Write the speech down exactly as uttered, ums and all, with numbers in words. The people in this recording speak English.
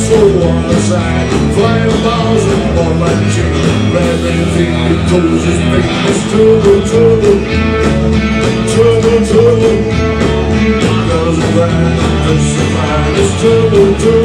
so on the side, flying balls and one man chain, grabbing feet, he toes his feet. It's trouble, trouble, trouble, trouble. Doesn't grind, just a mind. It's trouble, trouble.